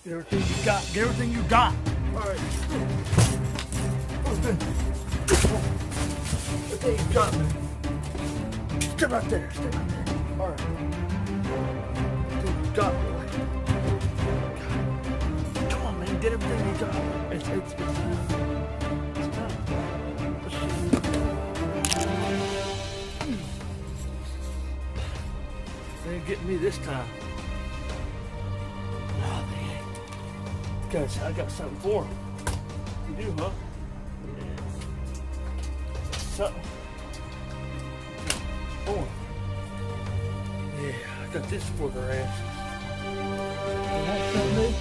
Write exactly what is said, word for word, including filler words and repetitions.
Get everything you got. Get everything you got. All right. Everything. Everything you got, man. Step out there. Step out there. All right. Everything you got, boy. Come on, man. Get everything you got. It's, it's, it's time. It's time. They ain't getting me this time. No, they ain't. Guys, I got something for them. You do, huh? Yeah. Something. Oh. Yeah, I got this for their asses. You want something?